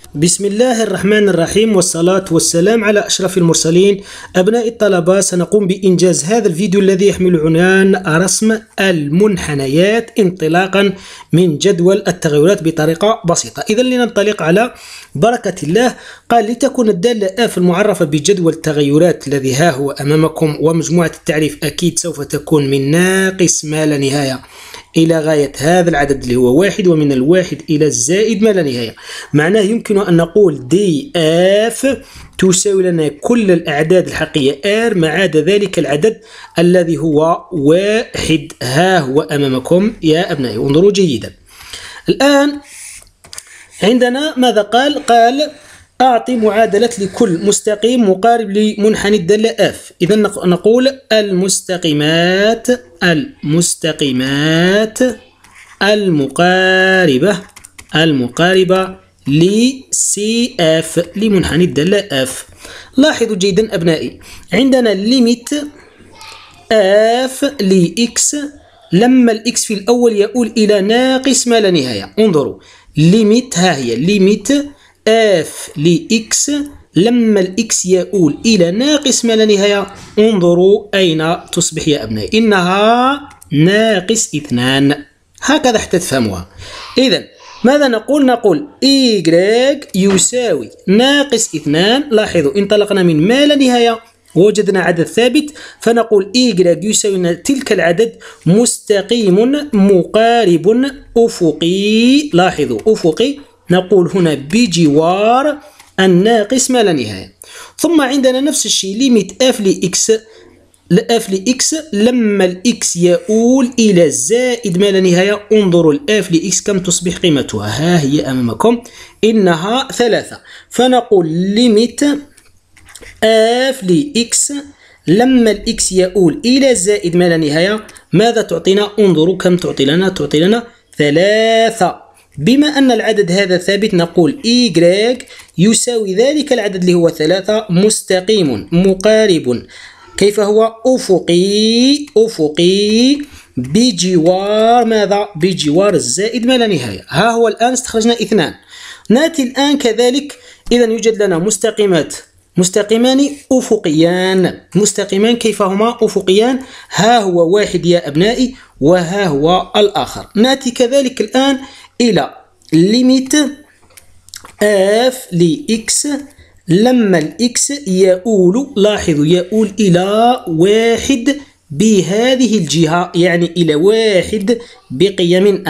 بسم الله الرحمن الرحيم، والصلاة والسلام على أشرف المرسلين. أبناء الطلبة، سنقوم بإنجاز هذا الفيديو الذي يحمل عنوان رسم المنحنيات انطلاقا من جدول التغيرات بطريقة بسيطة. إذا لننطلق على بركة الله. قال: لتكون الدالة F المعرفة بجدول التغيرات الذي ها هو أمامكم، ومجموعة التعريف أكيد سوف تكون من ناقص ما لا نهاية إلى غاية هذا العدد اللي هو 1، ومن 1 إلى الزائد ما لا نهاية. معناه يمكن أن نقول دي اف تساوي لنا كل الأعداد الحقيقية R ما عدا ذلك العدد الذي هو 1. ها هو أمامكم يا أبنائي، انظروا جيدا. الآن عندنا ماذا قال؟ قال: أعطي معادلة لكل مستقيم مقارب لمنحنى الدالة F. إذا نقول المستقيمات المقاربة لCF لمنحنى الدالة F. لاحظوا جيدا أبنائي، عندنا ليميت F لX لما الإكس في الأول يؤول إلى ناقص ما لا نهاية. انظروا ليميت، ها هي ليميت F لإكس لما الإكس يؤول إلى ناقص ما لا نهاية. انظروا أين تصبح يا أبنائي، إنها -2. هكذا حتى تفهموها. إذا ماذا نقول؟ نقول Y يساوي -2. لاحظوا انطلقنا من ما لا نهاية ووجدنا عدد ثابت، فنقول Y يساوي تلك العدد مستقيم مقارب أفقي. لاحظوا أفقي، نقول هنا بجوار الناقص ما لا نهاية. ثم عندنا نفس الشيء ليميت F لإكس لما الإكس يؤول إلى الزائد ما لا نهاية. انظروا الF لإكس كم تصبح قيمتها، ها هي أمامكم، إنها 3. فنقول ليميت F لإكس لما الإكس يؤول إلى الزائد ما لا نهاية ماذا تعطينا؟ انظروا كم تعطي لنا، تعطي لنا 3. بما أن العدد هذا ثابت نقول Y يساوي ذلك العدد اللي هو 3 مستقيم مقارب. كيف هو؟ أفقي بجوار ماذا؟ بجوار الزائد ما لا نهاية. ها هو الآن استخرجنا 2. نأتي الآن كذلك. إذا يوجد لنا مستقيمان أفقيان. مستقيمان كيف هما أفقيان؟ ها هو 1 يا أبنائي، وها هو الآخر. نأتي كذلك الآن إلى ليميت F لإكس لما الإكس يؤول، لاحظوا يؤول إلى 1 بهذه الجهة، يعني إلى 1 بقيم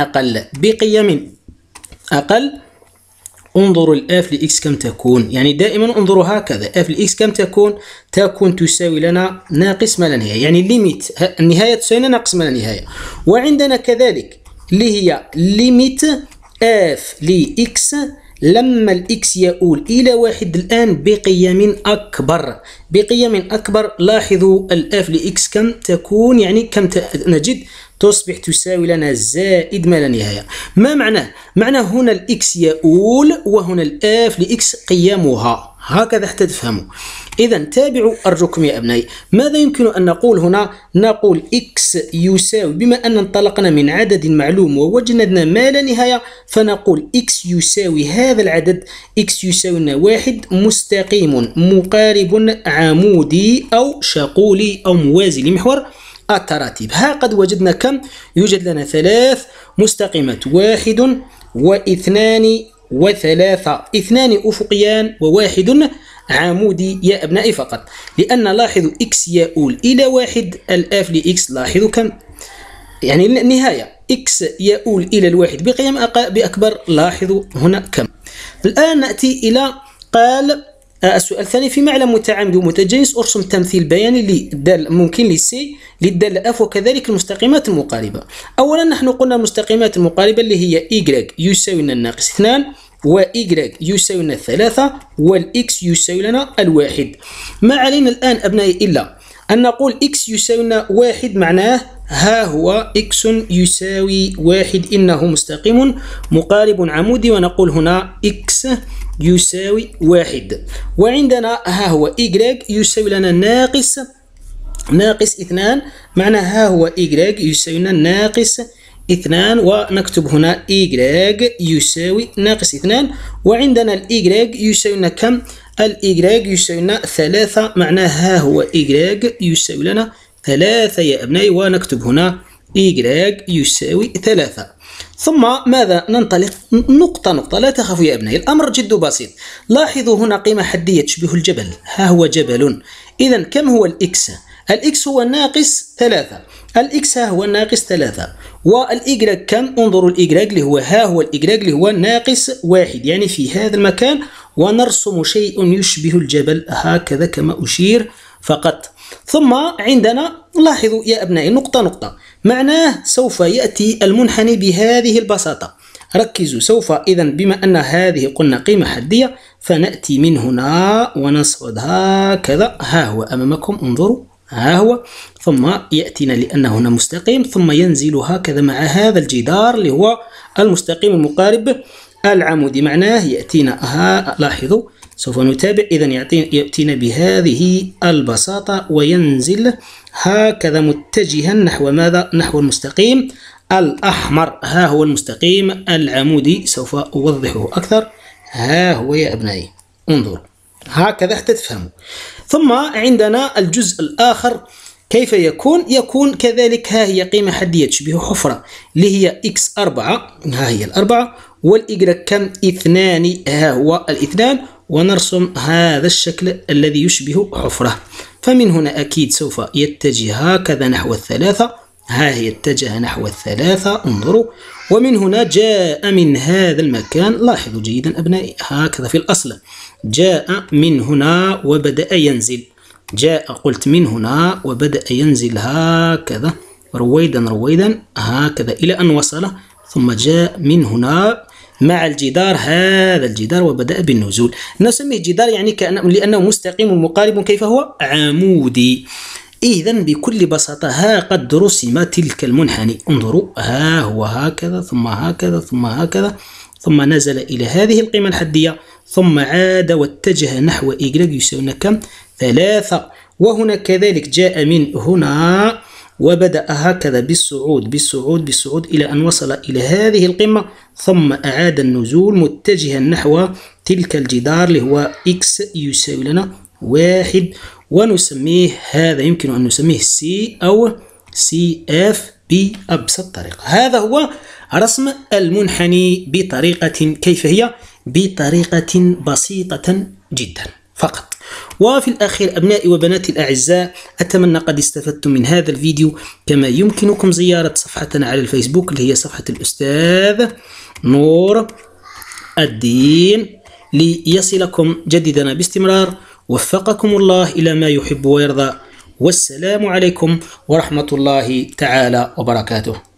أقل. انظروا الF لإكس كم تكون، يعني دائما انظروا هكذا F لإكس كم تكون تساوي لنا ناقص ما لا نهاية، يعني ليميت النهاية تساوي لنا ناقص ما لا نهاية. وعندنا كذلك اللي هي ليميت F لإكس لما الإكس يؤول إلى 1 الآن بقيم أكبر. لاحظوا الF لإكس كم تكون، يعني كم نجد تصبح تساوي لنا زائد ما لا نهاية. ما معناه؟ معناه هنا الإكس يؤول وهنا الF لإكس قيمها. هكذا حتى تفهموا. إذا تابعوا أرجوكم يا أبنائي. ماذا يمكن أن نقول هنا؟ نقول X يساوي، بما أن انطلقنا من عدد معلوم ووجدنا ما لا نهاية، فنقول X يساوي هذا العدد، X يساوي لنا 1 مستقيم مقارب عمودي أو شقولي أو موازي لمحور التراتيب. ها قد وجدنا كم؟ يوجد لنا 3 مستقيمات، 1 و2 و3، 2 أفقيان و1 عمودي يا أبنائي فقط. لأن لاحظوا إكس يؤول إلى 1، الF لإكس لاحظوا كم، يعني النهاية إكس يؤول إلى 1 بقيم بأكبر، لاحظوا هنا كم. الآن نأتي إلى قال السؤال الثاني: في معلم متعامد ومتجانس أرسم تمثيل بياني للدالة ممكن لسي للدالة F وكذلك المستقيمات المقاربة. أولا نحن قلنا المستقيمات المقاربة اللي هي Y يساوي لنا ناقص 2 وY يساوي لنا 3 والإكس يساوي لنا 1. ما علينا الآن أبنائي إلا أن نقول X يساوي لنا 1، معناه ها هو X يساوي 1 إنه مستقيم مقارب عمودي، ونقول هنا X يساوي 1. وعندنا ها هو Y يساوي لنا ناقص 2، معناه ها هو Y يساوي لنا ناقص 2 ونكتب هنا y يساوي ناقص 2 وعندنا ال y يساوي لنا كم؟ ال y يساوي لنا 3 معناه ها هو y يساوي لنا 3 يا أبنائي ونكتب هنا y يساوي 3 ثم ماذا ننطلق نقطة نقطة لا تخافوا يا أبنائي الأمر جد بسيط لاحظوا هنا قيمة حدية تشبه الجبل ها هو جبل إذا كم هو الإكس؟ الإكس هو ناقص 3 الإكس ها هو ناقص 3 والإيجريك كم؟ انظروا الإيجريك اللي هو ها هو الإيجريك اللي هو ناقص 1 يعني في هذا المكان ونرسم شيء يشبه الجبل هكذا كما أشير فقط ثم عندنا لاحظوا يا أبنائي نقطة نقطة معناه سوف يأتي المنحني بهذه البساطة ركزوا سوف إذا بما أن هذه قلنا قيمة حدية فنأتي من هنا ونصعد هكذا ها هو أمامكم انظروا ها هو ثم يأتينا لأنه هنا مستقيم ثم ينزل هكذا مع هذا الجدار اللي هو المستقيم المقارب العمودي معناه يأتينا لاحظوا سوف نتابع إذا يأتينا بهذه البساطة وينزل هكذا متجها نحو ماذا؟ نحو المستقيم الأحمر ها هو المستقيم العمودي سوف أوضحه أكثر ها هو يا أبنائي انظروا هكذا حتى تفهموا ثم عندنا الجزء الآخر كيف يكون كذلك ها هي قيمة حدية تشبه حفرة اللي هي x4 ها هي الأربعة والإجريك كم 2 ها هو الاثنان ونرسم هذا الشكل الذي يشبه حفرة فمن هنا أكيد سوف يتجه هكذا نحو 3 ها هي اتجه نحو 3 انظروا ومن هنا جاء من هذا المكان لاحظوا جيدا أبنائي هكذا في الأصل جاء من هنا وبدأ ينزل جاء قلت من هنا وبدأ ينزل هكذا رويدا هكذا إلى أن وصل ثم جاء من هنا مع الجدار هذا الجدار وبدأ بالنزول نسميه جدار يعني لأنه مستقيم مقارب كيف هو عمودي إذا بكل بساطة ها قد رسم تلك المنحني انظروا ها هو هكذا ثم هكذا ثم هكذا ثم نزل إلى هذه القيمة الحدية ثم عاد واتجه نحو y يساوي كم 3 وهنا كذلك جاء من هنا وبدأ هكذا بالصعود إلى أن وصل إلى هذه القمة ثم أعاد النزول متجها نحو تلك الجدار اللي هو x يساوي لنا 1 ونسميه هذا يمكن أن نسميه C أو CF بأبسط طريقة هذا هو رسم المنحني بطريقة كيف هي؟ بطريقة بسيطة جدا فقط وفي الأخير أبنائي وبناتي الأعزاء أتمنى قد استفدتم من هذا الفيديو كما يمكنكم زيارة صفحتنا على الفيسبوك اللي هي صفحة الأستاذ نور الدين ليصلكم جديدنا باستمرار وفقكم الله إلى ما يحب ويرضى والسلام عليكم ورحمة الله تعالى وبركاته.